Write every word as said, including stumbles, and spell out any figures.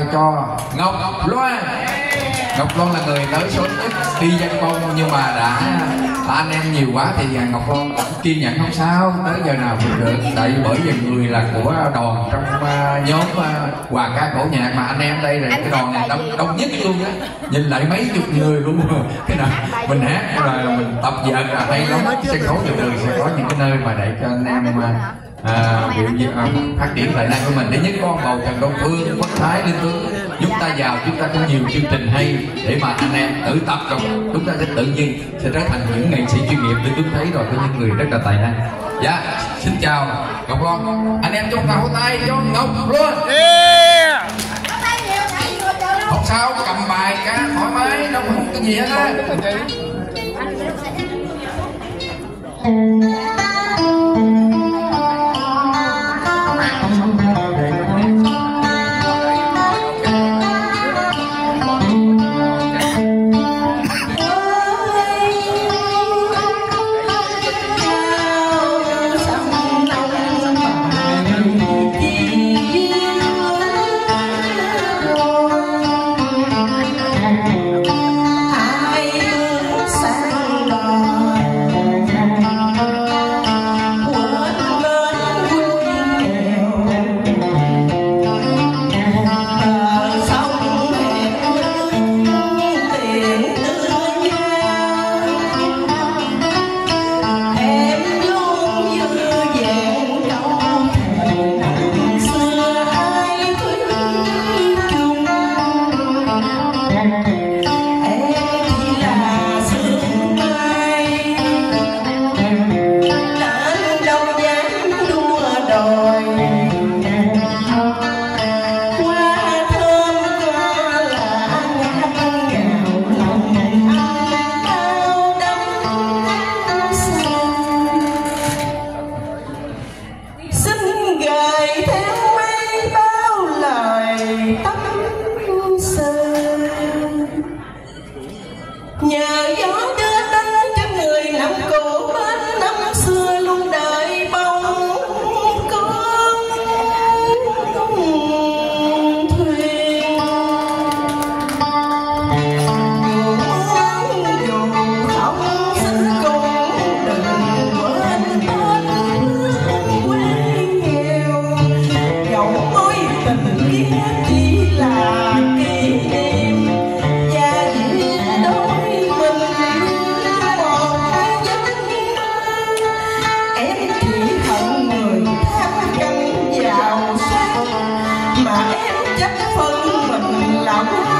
cho Ngọc Loan. Ngọc Loan là người tới số nhất đi dân công, nhưng mà đã là anh em nhiều quá thì Ngọc Loan kiên nhẫn không sao, tới giờ nào cũng được. Tại bởi vì người là của đoàn trong uh, nhóm uh, hòa ca cổ nhạc, mà anh em đây là cái đoàn này đông, đông nhất luôn á, nhìn lại mấy chục người luôn. Cái nào mình hát là mình tập dượt là hay lắm. Sân khấu nhiều người sẽ có những cái nơi mà để cho anh em uh, À, biểu diễn à, phát triển tài năng của mình. Để nhất con bầu Trần Đông Phương, Quốc Thái, Linh Tướng, chúng ta vào, chúng ta có nhiều chương trình hay để mà anh em tự tập rồi chúng ta sẽ tự nhiên sẽ trở thành những nghệ sĩ chuyên nghiệp. Để tôi thấy rồi có những người rất là tài năng. Dạ, xin chào Ngọc Loan. Anh em chúng ta hỗ tay cho Ngọc Loan. Yeah. Không sao, cầm bài cá thoải mái, đâu không có gì hết á. mà em chắc phân mình lòng